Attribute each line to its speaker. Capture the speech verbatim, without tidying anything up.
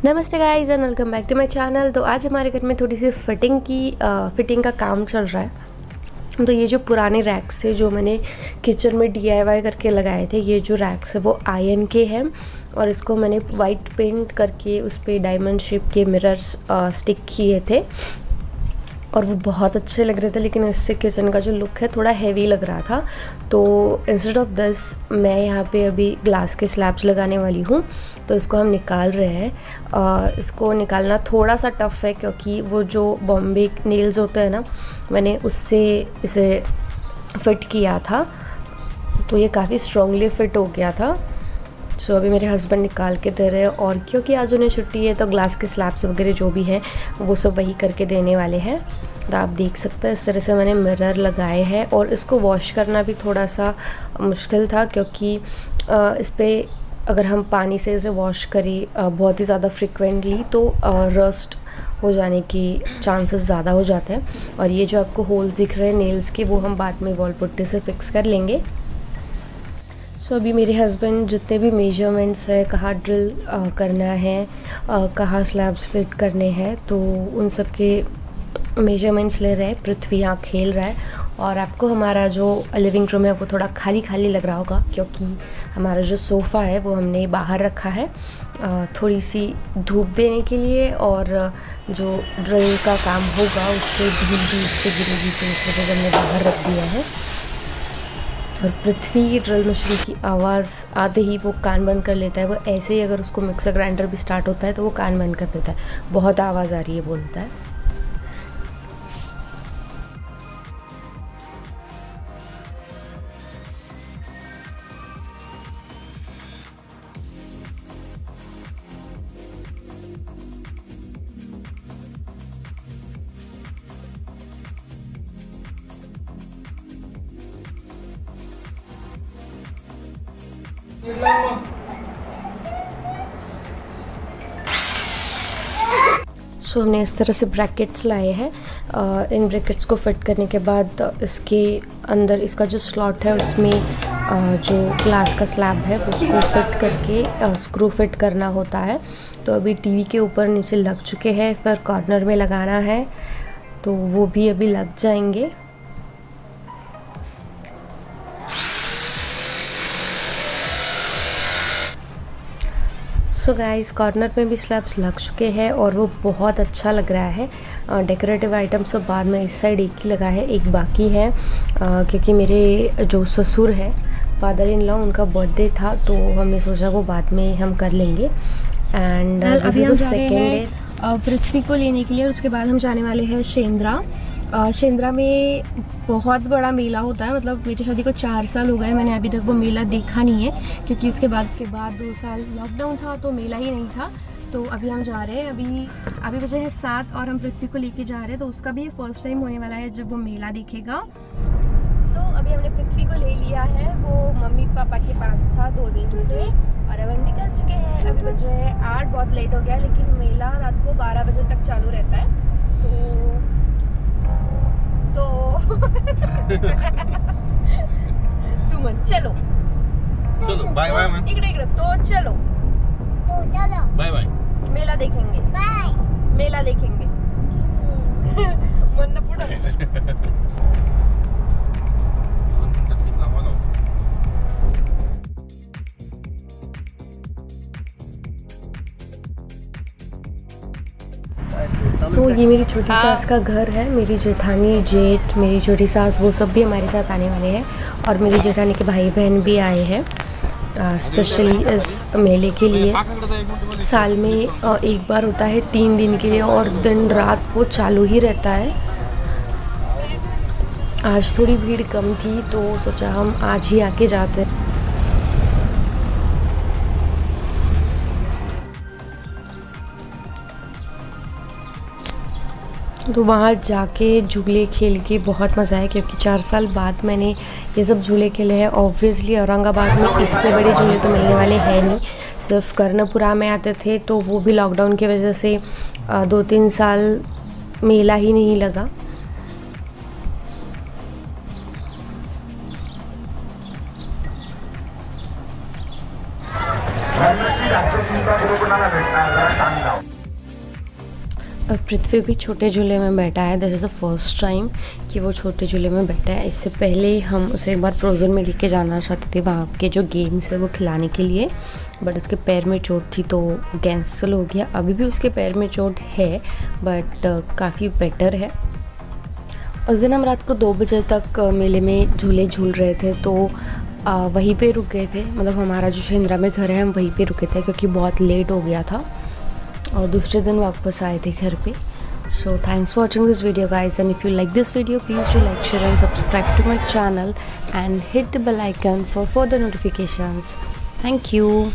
Speaker 1: नमस्ते guys and welcome back to my channel. तो आज हमारे घर में थोड़ी सी फिटिंग की आ, फिटिंग का काम चल रहा है। तो ये जो पुराने रैक्स थे जो मैंने किचन में डी आई वाई करके लगाए थे, ये जो रैक्स है वो आयन के हैं और इसको मैंने वाइट पेंट करके उस पर डायमंड शेप के मिरर्स स्टिक किए थे और वो बहुत अच्छे लग रहे थे। लेकिन इससे किचन का जो लुक है थोड़ा हैवी लग रहा था। तो इंस्टेड ऑफ दिस मैं यहाँ पे अभी ग्लास के स्लैब्स लगाने वाली हूँ। तो इसको हम निकाल रहे हैं। इसको निकालना थोड़ा सा टफ़ है क्योंकि वो जो बॉम्बे नेल्स होते हैं ना, मैंने उससे इसे फिट किया था तो ये काफ़ी स्ट्रॉन्गली फिट हो गया था। सो so, अभी मेरे हस्बैंड निकाल के दे रहे हैं और क्योंकि आज उन्हें छुट्टी है तो ग्लास के स्लैब्स वगैरह जो भी हैं वो सब वही करके देने वाले हैं। तो आप देख सकते हैं इस तरह से मैंने मिरर लगाए हैं और इसको वॉश करना भी थोड़ा सा मुश्किल था क्योंकि इस पर अगर हम पानी से इसे वॉश करें बहुत ही ज़्यादा फ्रिक्वेंटली तो रस्ट हो जाने के चांसेस ज़्यादा हो जाते हैं। और ये जो आपको होल्स दिख रहे हैं नेल्स के, वो हम बाद में वॉल पुट्टी से फिक्स कर लेंगे। सो so, अभी मेरे हस्बैंड जितने भी मेजरमेंट्स है, कहाँ ड्रिल करना है, कहाँ स्लैब्स फिट करने हैं, तो उन सब के मेजरमेंट्स ले रहे हैं। पृथ्वी यहाँ खेल रहा है और आपको हमारा जो लिविंग रूम है वो थोड़ा खाली खाली लग रहा होगा क्योंकि हमारा जो सोफ़ा है वो हमने बाहर रखा है थोड़ी सी धूप देने के लिए, और जो ड्रिल का काम होगा उससे धूप भी उससे गिरेगी तो इस वजह से हमने बाहर रख दिया है। और पृथ्वी ड्रिल मशीन की आवाज़ आते ही वो कान बंद कर लेता है। वो ऐसे ही अगर उसको मिक्सर ग्राइंडर भी स्टार्ट होता है तो वो कान बंद कर देता है। बहुत आवाज़ आ रही है बोलता है। सो so, हमने इस तरह से ब्रैकेट्स लाए हैं। इन ब्रैकेट्स को फिट करने के बाद इसके अंदर इसका जो स्लॉट है उसमें आ, जो ग्लास का स्लैब है उसको फिट करके स्क्रू फिट करना होता है। तो अभी टीवी के ऊपर नीचे लग चुके हैं, फिर कॉर्नर में लगाना है तो वो भी अभी लग जाएंगे। सो गाइस, कॉर्नर में भी स्लैब्स लग चुके हैं और वो बहुत अच्छा लग रहा है। डेकोरेटिव आइटम्स तो बाद में इस साइड एक ही लगा है, एक बाकी है आ, क्योंकि मेरे जो ससुर है फादर इन लॉ, उनका बर्थडे था तो हमने सोचा वो बाद में हम कर लेंगे। एंड
Speaker 2: अभी हम जा रहे हैं पृथ्वी को लेने के लिए और उसके बाद हम जाने वाले हैं शेंद्रा। शेंद्रा में बहुत बड़ा मेला होता है। मतलब मेरी शादी को चार साल हो गए, मैंने अभी तक वो मेला देखा नहीं है क्योंकि उसके बाद से बाद दो साल लॉकडाउन था तो मेला ही नहीं था। तो अभी हम जा रहे हैं, अभी अभी बजे है सात और हम पृथ्वी को लेके जा रहे हैं। तो उसका भी फर्स्ट टाइम होने वाला है जब वो मेला देखेगा। सो so, अभी हमने पृथ्वी को ले लिया है, वो मम्मी पापा के पास था दो दिन से और अब हम निकल चुके हैं। अभी बज रहे हैं आठ, बहुत लेट हो गया लेकिन मेला रात को बारह बजे तक चालू रहता है। तो तो तुम चलो
Speaker 3: चलो बाय बाय मैम,
Speaker 2: इकडे इकडे तो चलो
Speaker 4: तो चलो
Speaker 3: बाय बाय,
Speaker 2: मेला देखेंगे,
Speaker 4: बाय
Speaker 2: मेला देखेंगे मन पुढं
Speaker 1: सो so, ये मेरी छोटी सास का घर है। मेरी जेठानी, जेठ, मेरी छोटी सास वो सब भी हमारे साथ आने वाले हैं और मेरी जेठानी के भाई बहन भी आए हैं स्पेशली इस मेले के लिए। साल में आ, एक बार होता है तीन दिन के लिए और दिन रात वो चालू ही रहता है। आज थोड़ी भीड़ कम थी तो सोचा हम आज ही आके जाते हैं। तो वहाँ जाके झूले खेल के बहुत मज़ा आया क्योंकि चार साल बाद मैंने ये सब झूले खेले हैं। ऑब्वियसली औरंगाबाद में इससे बड़े झूले तो मिलने वाले हैं नहीं। सिर्फ कर्णपुरा में आते थे तो वो भी लॉकडाउन की वजह से दो तीन साल मेला ही नहीं लगा।
Speaker 5: राज्यातील कोणाला भेटणार सांगा।
Speaker 1: पृथ्वी भी छोटे झूले में बैठा है। This is the first time कि वो छोटे झूले में बैठा है। इससे पहले हम उसे एक बार फ्रोज़न में लेके जाना चाहते थे, वहाँ के जो गेम्स है वो खिलाने के लिए, बट उसके पैर में चोट थी तो कैंसिल हो गया। अभी भी उसके पैर में चोट है बट काफ़ी बेटर है। उस दिन हम रात को दो बजे तक मेले में झूले झूल रहे थे, तो आ, वहीं पे रुक गए थे। मतलब हमारा जो शेंद्रा में घर है हम वहीं पे रुके थे क्योंकि बहुत लेट हो गया था और दूसरे दिन वापस आए थे घर पे। So thanks for watching this video guys, and if you like this video please do like, share and subscribe to my channel and hit the bell icon for further notifications. Thank you.